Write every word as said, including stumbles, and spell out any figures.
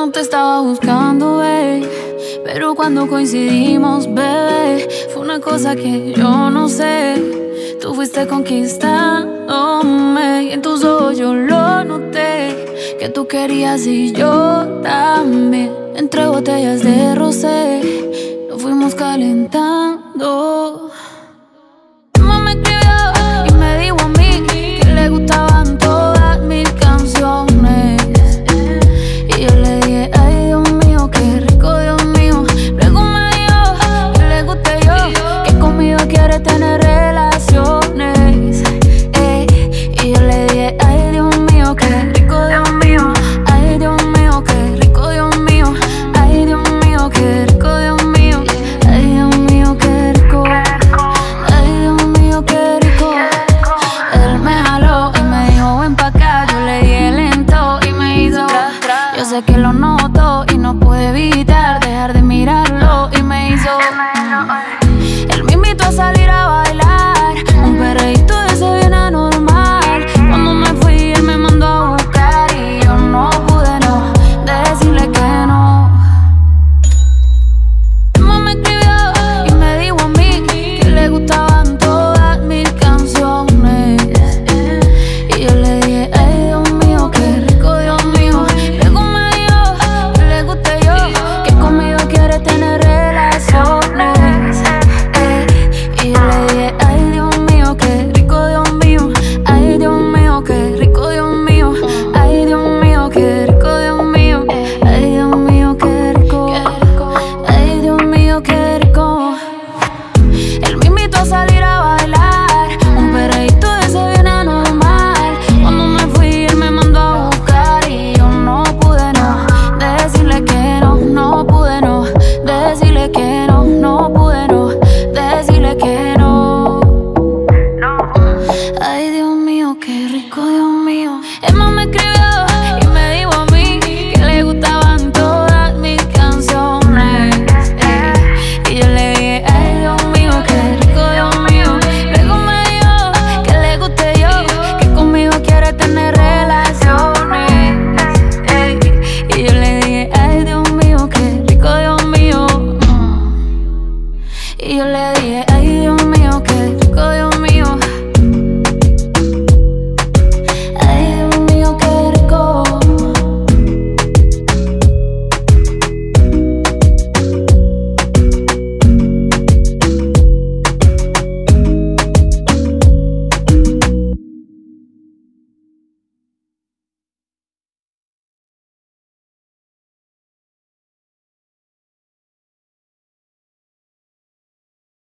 no te estaba buscando, babe, pero cuando coincidimos, bebé, fue una cosa que yo no sé. Tú fuiste conquistándome y en tus ojos yo lo noté, que tú querías y yo también. Entre botellas de rosé nos fuimos calentando.